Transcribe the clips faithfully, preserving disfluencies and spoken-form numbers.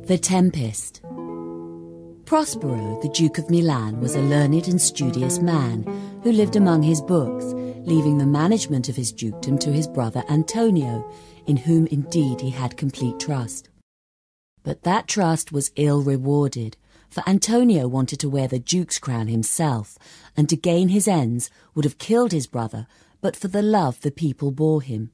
The Tempest. Prospero, the Duke of Milan, was a learned and studious man who lived among his books, leaving the management of his dukedom to his brother Antonio, in whom indeed he had complete trust. But that trust was ill rewarded, for Antonio wanted to wear the duke's crown himself, and to gain his ends would have killed his brother but for the love the people bore him.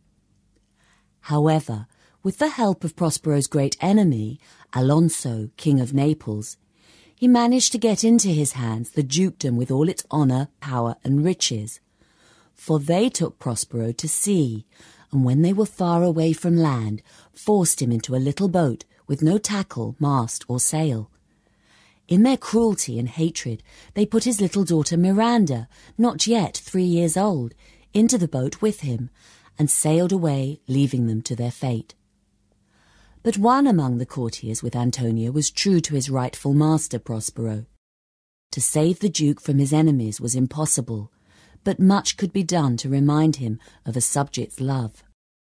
However, with the help of Prospero's great enemy, Alonso, King of Naples, he managed to get into his hands the dukedom with all its honour, power and riches. For they took Prospero to sea, and when they were far away from land, forced him into a little boat with no tackle, mast or sail. In their cruelty and hatred, they put his little daughter Miranda, not yet three years old, into the boat with him, and sailed away, leaving them to their fate. But one among the courtiers with Antonio was true to his rightful master, Prospero. To save the duke from his enemies was impossible, but much could be done to remind him of a subject's love.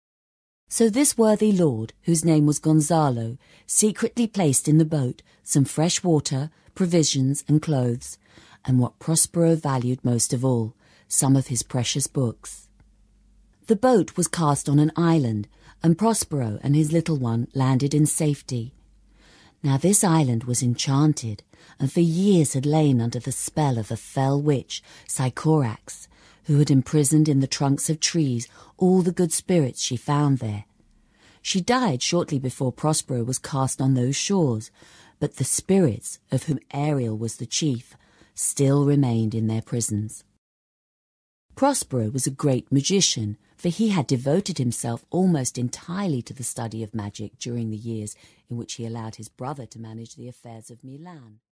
So this worthy lord, whose name was Gonzalo, secretly placed in the boat some fresh water, provisions and clothes, and what Prospero valued most of all, some of his precious books. The boat was cast on an island, and Prospero and his little one landed in safety. Now this island was enchanted, and for years had lain under the spell of a fell witch, Sycorax, who had imprisoned in the trunks of trees all the good spirits she found there. She died shortly before Prospero was cast on those shores, but the spirits, of whom Ariel was the chief, still remained in their prisons. Prospero was a great magician, for he had devoted himself almost entirely to the study of magic during the years in which he allowed his brother to manage the affairs of Milan.